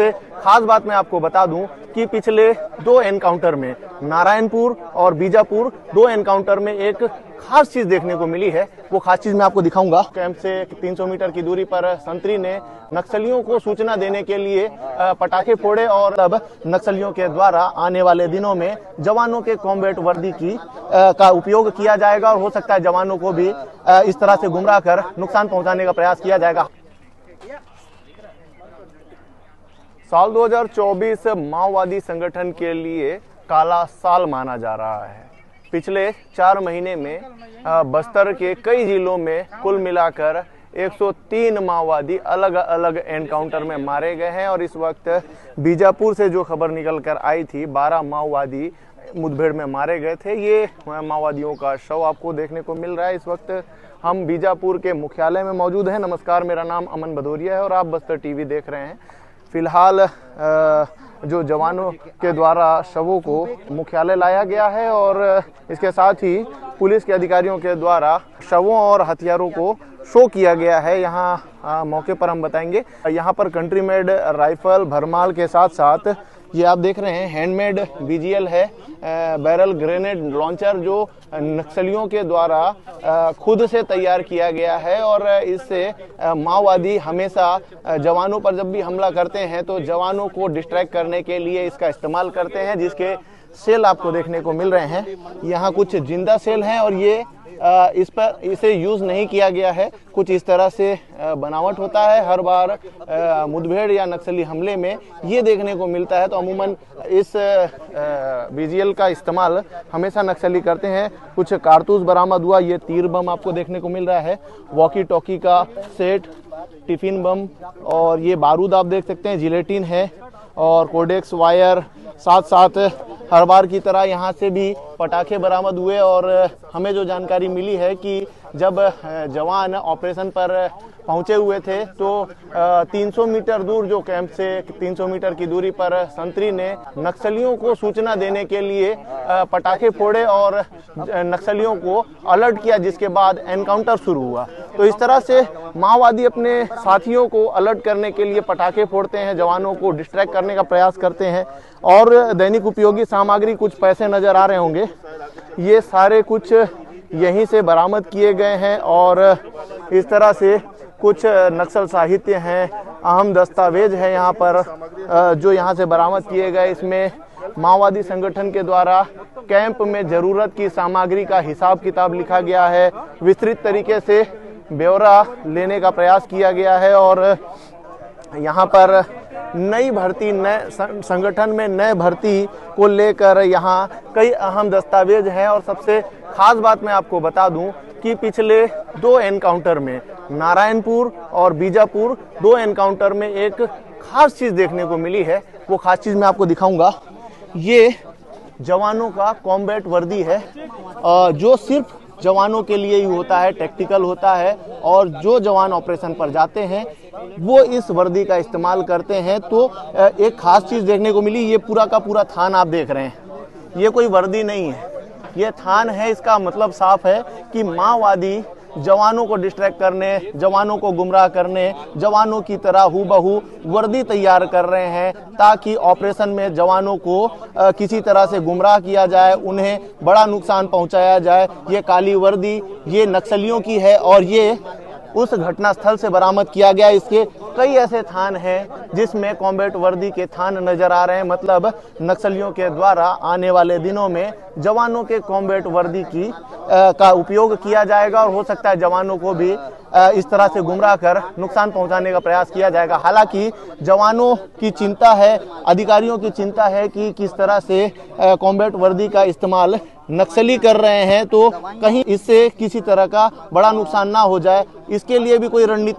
सबसे खास बात मैं आपको बता दूं कि पिछले 2 एनकाउंटर में नारायणपुर और बीजापुर 2 एनकाउंटर में एक खास चीज देखने को मिली है। वो खास चीज मैं आपको दिखाऊंगा। कैंप से 300 मीटर की दूरी पर संतरी ने नक्सलियों को सूचना देने के लिए पटाखे फोड़े और अब नक्सलियों के द्वारा आने वाले दिनों में जवानों के कॉम्बैट वर्दी का उपयोग किया जाएगा और हो सकता है जवानों को भी इस तरह से गुमराह कर नुकसान पहुंचाने का प्रयास किया जाएगा। साल 2024 माओवादी संगठन के लिए काला साल माना जा रहा है। पिछले 4 महीने में बस्तर के कई जिलों में कुल मिलाकर 103 माओवादी अलग अलग एनकाउंटर में मारे गए हैं और इस वक्त बीजापुर से जो खबर निकल कर आई थी 12 माओवादी मुठभेड़ में मारे गए थे। ये माओवादियों का शव आपको देखने को मिल रहा है। इस वक्त हम बीजापुर के मुख्यालय में मौजूद हैं। नमस्कार, मेरा नाम अमन भदौरिया है और आप बस्तर टीवी देख रहे हैं। फिलहाल जो जवानों के द्वारा शवों को मुख्यालय लाया गया है और इसके साथ ही पुलिस के अधिकारियों के द्वारा शवों और हथियारों को शो किया गया है। यहाँ मौके पर हम बताएंगे। यहाँ पर कंट्री मेड राइफल भरमाल के साथ साथ ये आप देख रहे हैं हैंडमेड बीजीएल है, बैरल ग्रेनेड लॉन्चर जो नक्सलियों के द्वारा खुद से तैयार किया गया है और इससे माओवादी हमेशा जवानों पर जब भी हमला करते हैं तो जवानों को डिस्ट्रैक्ट करने के लिए इसका इस्तेमाल करते हैं, जिसके सेल आपको देखने को मिल रहे हैं। यहाँ कुछ जिंदा सेल हैं और ये इसे यूज नहीं किया गया है। कुछ इस तरह से बनावट होता है हर बार मुठभेड़ या नक्सली हमले में ये देखने को मिलता है। तो अमूमन इस बीजीएल का इस्तेमाल हमेशा नक्सली करते हैं। कुछ कारतूस बरामद हुआ, ये तीर बम आपको देखने को मिल रहा है, वॉकी टॉकी का सेट, टिफिन बम और ये बारूद आप देख सकते हैं, जिलेटिन है और कोडेक्स वायर। साथ साथ हर बार की तरह यहाँ से भी पटाखे बरामद हुए और हमें जो जानकारी मिली है कि जब जवान ऑपरेशन पर पहुंचे हुए थे तो 300 मीटर दूर जो कैंप से 300 मीटर की दूरी पर संतरी ने नक्सलियों को सूचना देने के लिए पटाखे फोड़े और नक्सलियों को अलर्ट किया, जिसके बाद एनकाउंटर शुरू हुआ। तो इस तरह से माओवादी अपने साथियों को अलर्ट करने के लिए पटाखे फोड़ते हैं, जवानों को डिस्ट्रैक्ट करने का प्रयास करते हैं। और दैनिक उपयोगी सामग्री कुछ पैसे नजर आ रहे होंगे, ये सारे कुछ यहीं से बरामद किए गए हैं और इस तरह से कुछ नक्सल साहित्य हैं, अहम दस्तावेज है यहाँ पर जो यहाँ से बरामद किए गए। इसमें माओवादी संगठन के द्वारा कैंप में जरूरत की सामग्री का हिसाब किताब लिखा गया है, विस्तृत तरीके से ब्यौरा लेने का प्रयास किया गया है और यहाँ पर नई भर्ती, नए संगठन में नए भर्ती को लेकर यहाँ कई अहम दस्तावेज हैं। और सबसे खास बात मैं आपको बता दूं कि पिछले 2 एनकाउंटर में नारायणपुर और बीजापुर 2 एनकाउंटर में एक खास चीज देखने को मिली है। वो खास चीज मैं आपको दिखाऊंगा। ये जवानों का कॉम्बैट वर्दी है जो सिर्फ जवानों के लिए ही होता है, टैक्टिकल होता है और जो जवान ऑपरेशन पर जाते हैं वो इस वर्दी का इस्तेमाल करते हैं। तो एक खास चीज देखने को मिली, ये पूरा का पूरा थान आप देख रहे हैं, ये कोई वर्दी नहीं है, ये थान है। इसका मतलब साफ है कि माओवादी जवानों को डिस्ट्रैक्ट करने, जवानों को गुमराह करने, जवानों की तरह हूबहू वर्दी तैयार कर रहे हैं ताकि ऑपरेशन में जवानों को किसी तरह से गुमराह किया जाए, उन्हें बड़ा नुकसान पहुंचाया जाए। ये काली वर्दी ये नक्सलियों की है और ये उस घटना स्थल से बरामद किया गया। इसके कई ऐसे थान हैं जिसमें कॉम्बैट वर्दी के थान नजर आ रहे हैं। मतलब नक्सलियों के द्वारा आने वाले दिनों में जवानों के कॉम्बैट वर्दी का उपयोग किया जाएगा और हो सकता है जवानों को भी इस तरह से गुमराह कर नुकसान पहुंचाने का प्रयास किया जाएगा। हालांकि जवानों की चिंता है, अधिकारियों की चिंता है कि किस तरह से कॉम्बैट वर्दी का इस्तेमाल नक्सली कर रहे हैं तो कहीं इससे किसी तरह का बड़ा नुकसान ना हो जाए, इसके लिए भी कोई रणनीति